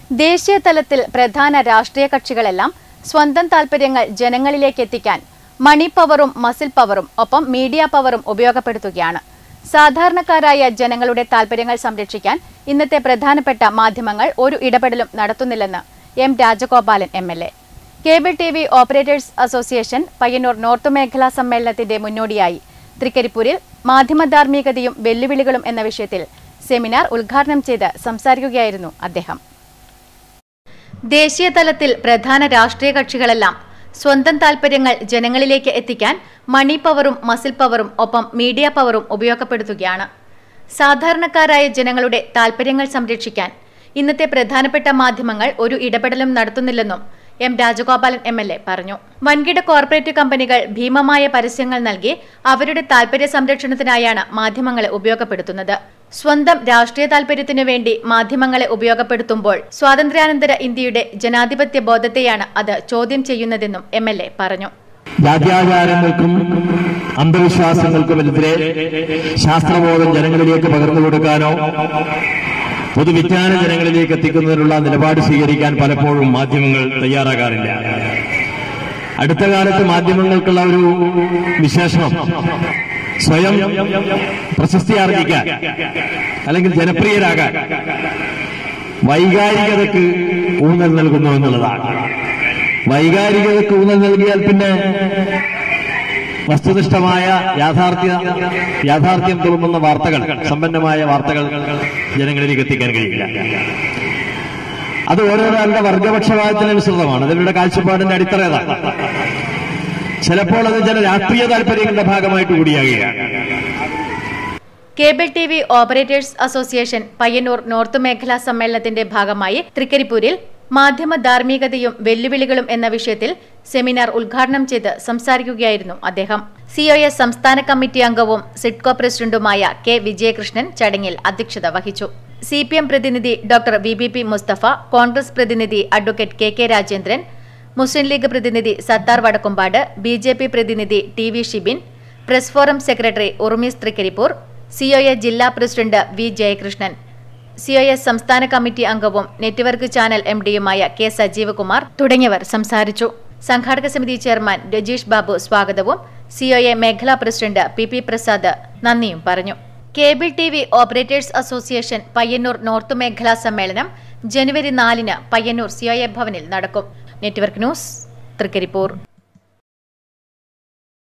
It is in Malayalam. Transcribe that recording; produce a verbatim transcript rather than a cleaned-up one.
ദേശീയ തലത്തിൽ പ്രധാന രാഷ്ട്രീയ കക്ഷികളെല്ലാം സ്വന്തം താൽപര്യങ്ങൾ ജനങ്ങളിലേക്ക് എത്തിക്കാൻ മണി പവറും മസിൽ പവറും ഒപ്പം മീഡിയ പവറും ഉപയോഗപ്പെടുത്തുകയാണ്. സാധാരണക്കാരായ ജനങ്ങളുടെ താൽപര്യങ്ങൾ സംരക്ഷിക്കാൻ ഇന്നത്തെ പ്രധാനപ്പെട്ട മാധ്യമങ്ങൾ ഒരു ഇടപെടലും നടത്തുന്നില്ലെന്ന് M Rajagopalan M L A. Cable T V operators association Payyannur north മേഖലാ സമ്മേളനത്തിന്റെ മുന്നോടിയായി തൃക്കരിപ്പൂരിൽ മാധ്യമധാർമ്മികതയും വെല്ലുവിളികളും എന്ന വിഷയത്തിൽ സെമിനാർ ഉദ്ഘാടനം ചെയ്ത് സംസാരിക്കുകയായിരുന്നു അദ്ദേഹം. ദേശീയ തലത്തിൽ പ്രധാന രാഷ്ട്രീയ കക്ഷികളെല്ലാം സ്വന്തം താൽപര്യങ്ങൾ ജനങ്ങളിലേക്ക് എത്തിക്കാൻ മണി പവറും മസിൽ പവറും ഒപ്പം മീഡിയ പവറും ഉപയോഗപ്പെടുത്തുകയാണ്. സാധാരണക്കാരായ ജനങ്ങളുടെ താൽപര്യങ്ങൾ സംരക്ഷിക്കാൻ ഇന്നത്തെ പ്രധാനപ്പെട്ട മാധ്യമങ്ങൾ ഒരു ഇടപെടലും നടത്തുന്നില്ലെന്നും M Rajagopalan M L A പറഞ്ഞു. വൻകിട കോർപ്പറേറ്റ് കമ്പനികൾ ഭീമമായ പരസ്യങ്ങൾ നൽകി അവരുടെ താൽപര്യ സംരക്ഷണത്തിനായാണ് മാധ്യമങ്ങളെ ഉപയോഗപ്പെടുത്തുന്നത്. സ്വന്തം രാഷ്ട്രീയ താൽപര്യത്തിനു വേണ്ടി മാധ്യമങ്ങളെ ഉപയോഗപ്പെടുത്തുമ്പോൾ സ്വാതന്ത്ര്യാനന്തര ഇന്ത്യയുടെ ജനാധിപത്യ ബോധത്തെയാണ് അത് ചോദ്യം ചെയ്യുന്നതെന്നും എം എൽ എ പറഞ്ഞു. ജാത്യാചാരങ്ങൾക്കും അന്ധവിശ്വാസങ്ങൾക്കുമെതിരെ ശാസ്ത്രബോധം ജനങ്ങളിലേക്ക് പകർന്നു കൊടുക്കാനോ പൊതുവിജ്ഞാനം ജനങ്ങളിലേക്ക് എത്തിക്കുന്നതിനുള്ള നിലപാട് സ്വീകരിക്കാൻ പലപ്പോഴും മാധ്യമങ്ങൾ തയ്യാറാകാറില്ല. അടുത്ത കാലത്ത് മാധ്യമങ്ങൾക്കുള്ള ഒരു വിശേഷണം സ്വയം പ്രശസ്തി ആർജിക്കാൻ അല്ലെങ്കിൽ ജനപ്രിയരാകാൻ വൈകാരികതയ്ക്ക് ഊന്നൽ നൽകുന്നു എന്നുള്ളതാണ്. വൈകാരികതയ്ക്ക് ഊന്നൽ നൽകിയാൽ പിന്നെ വസ്തുനിഷ്ഠമായ യാഥാർത്ഥ്യ യാഥാർത്ഥ്യം തുളുമ്പുന്ന വാർത്തകൾ, സമ്പന്നമായ വാർത്തകൾ ജനങ്ങളിലേക്ക് എത്തിക്കാൻ കഴിയില്ല. അത് ഓരോരാളുടെ വർഗപക്ഷപാതത്തിനനുസൃതമാണ്. അതിവരുടെ കാഴ്ചപ്പാടിന്റെ അടിത്തറ ഏതാണ്. ചിലപ്പോൾ അത് ചില രാഷ്ട്രീയ താൽപര്യങ്ങളുടെ ഭാഗമായിട്ട് കൂടിയാകുകയാണ്. Cable T V operators association Payyannur north മേഖലാ സമ്മേളനത്തിന്റെ ഭാഗമായി തൃക്കരിപ്പൂരിൽ മാധ്യമ ധാർമ്മികതയും വെല്ലുവിളികളും എന്ന വിഷയത്തിൽ സെമിനാർ ഉദ്ഘാടനം ചെയ്ത് സംസാരിക്കുകയായിരുന്നു അദ്ദേഹം. സി ഒ എസ് സംസ്ഥാന കമ്മിറ്റി അംഗവും സിഡ്കോ പ്രസിഡന്റുമായ കെ വിജയകൃഷ്ണൻ ചടങ്ങിൽ അധ്യക്ഷത വഹിച്ചു. സി പി എം പ്രതിനിധി doctor V B P Mustafa, Congress പ്രതിനിധി advocate K K Rajendran, Muslim League പ്രതിനിധി Sathar Vadakkumpad, B J P പ്രതിനിധി T V Shibin, press forum secretary Urmees Trikaripur, C O A ജില്ലാ president V Jayakrishnan, C O S സംസ്ഥാന കമ്മിറ്റി അംഗവും നെറ്റ്വർക്ക് ചാനൽ എം ഡിയുമായ കെ സജീവ് കുമാർ തുടങ്ങിയവർ സംസാരിച്ചു. സംഘാടക സമിതി ചെയർമാൻ രജീഷ് ബാബു സ്വാഗതവും സി ഒ എ മേഖലാ പ്രസിഡന്റ് പി പി പ്രസാദ് നന്ദിയും പറഞ്ഞു. Cable T V operators association Payyannur north മേഖലാ സമ്മേളനം ജനുവരി നാലിന് പയ്യന്നൂർ സി ഒ എ ഭവനിൽ നടക്കും. Network news Trikaripur.